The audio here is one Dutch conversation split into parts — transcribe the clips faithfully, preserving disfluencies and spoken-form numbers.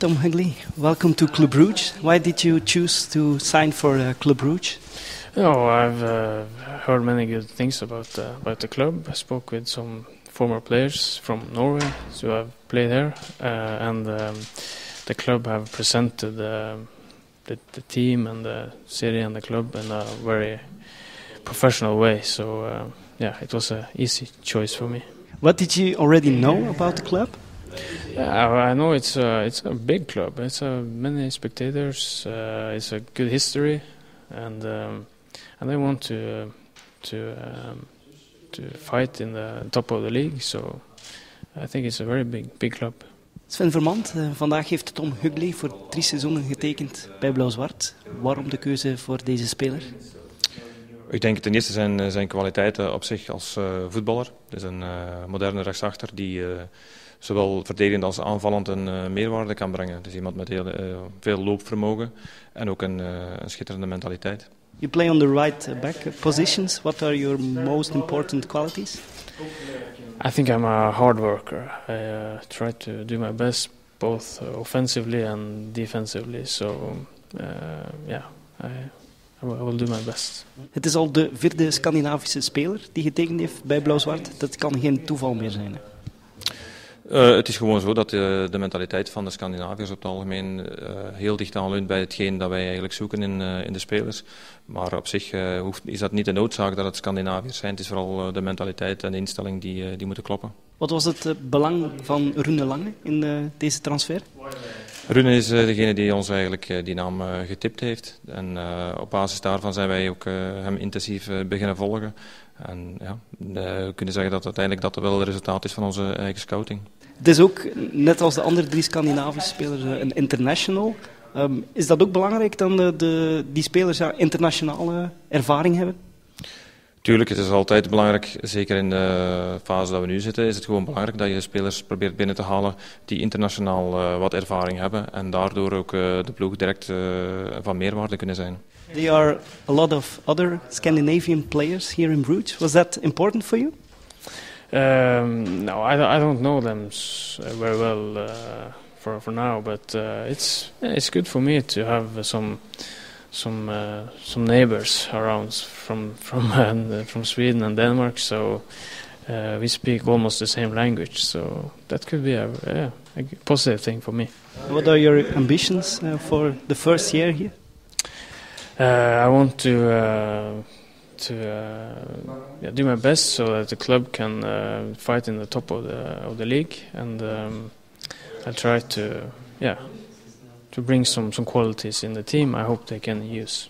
Tom Hugley, welcome to Club Brugge. Why did you choose to sign for uh, Club Brugge? Oh, I've uh, heard many good things about uh, about the club. I spoke with some former players from Norway who have played here, uh, and um, the club have presented uh, the, the team and the city and the club in a very professional way. So uh, yeah, it was an easy choice for me. What did you already know about the club? Yeah, I know it's a, it's a big club. It's a many spectators. Uh, it's a good history, and um, and they want to uh, to um, to fight in the top of the league. So I think it's a very big big club. Sven Vermand, uh, vandaag heeft Tom Hugley voor drie seizoenen getekend bij Blauw-Zwart. Waarom de keuze voor deze speler? Ik denk ten eerste zijn, zijn kwaliteiten op zich als uh, voetballer. Het is een uh, moderne rechtsachter die uh, zowel verdedigend als aanvallend een uh, meerwaarde kan brengen. Dus iemand met heel, uh, veel loopvermogen en ook een, uh, een schitterende mentaliteit. You play on the right back positions. What are your most important qualities? I think I'm a hard worker. I uh, try to do my best both offensively and defensively. So uh, yeah, I, I will do my best. Het is al de vierde Scandinavische speler die getekend heeft bij Blauw-Zwart. Dat kan geen toeval meer zijn. Hè? Uh, het is gewoon zo dat de, de mentaliteit van de Scandinaviërs op het algemeen uh, heel dicht aanleunt bij hetgeen dat wij eigenlijk zoeken in, uh, in de spelers. Maar op zich uh, hoeft, is dat niet de noodzaak dat het Scandinaviërs zijn. Het is vooral uh, de mentaliteit en de instelling die, uh, die moeten kloppen. Wat was het uh, belang van Rune Lange in uh, deze transfer? Rune is uh, degene die ons eigenlijk uh, die naam uh, getipt heeft. En uh, op basis daarvan zijn wij ook uh, hem intensief uh, beginnen volgen. En ja, we kunnen zeggen dat uiteindelijk dat wel het resultaat is van onze eigen scouting. Het is ook, net als de andere drie Scandinavische spelers, een international. Um, is dat ook belangrijk dan de, de, die spelers ja, internationale ervaring hebben? Tuurlijk, het is altijd belangrijk, zeker in de fase dat we nu zitten, is het gewoon belangrijk dat je spelers probeert binnen te halen die internationaal uh, wat ervaring hebben en daardoor ook uh, de ploeg direct uh, van meerwaarde kunnen zijn. There are a lot of other Scandinavian players here in Brugge. Was that important for you? Um, no, I don't, I don't know them very well uh, for for now, but uh, it's yeah, it's good for me to have some some uh, some neighbors around from from uh, from Sweden and Denmark. So uh, we speak almost the same language. So that could be a, yeah, a positive thing for me. What are your ambitions uh, for the first year here? Uh, I want to uh, to uh, yeah, do my best so that the club can uh, fight in the top of the of the league, and um, I try to yeah to bring some some qualities in the team. I hope they can use.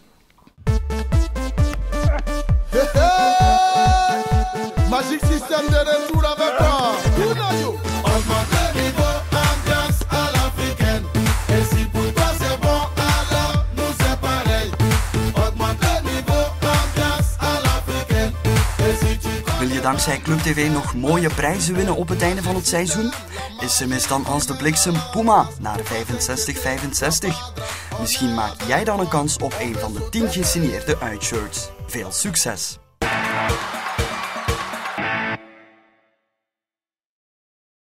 Magic system de retour avec toi. Augmenter le niveau, ambiance à l'africaine. Et si pour toi c'est bon, alors nous c'est pareil. Augmenter le niveau, ambiance à l'africaine. Et si tu Wil je dankzij Club T V nog mooie prijzen winnen op het einde van het seizoen? S M S dan als de bliksem Puma naar vijfenzestig vijfenzestig. Misschien maak jij dan een kans op een van de tien gesigneerde uitshirts. Veel succes!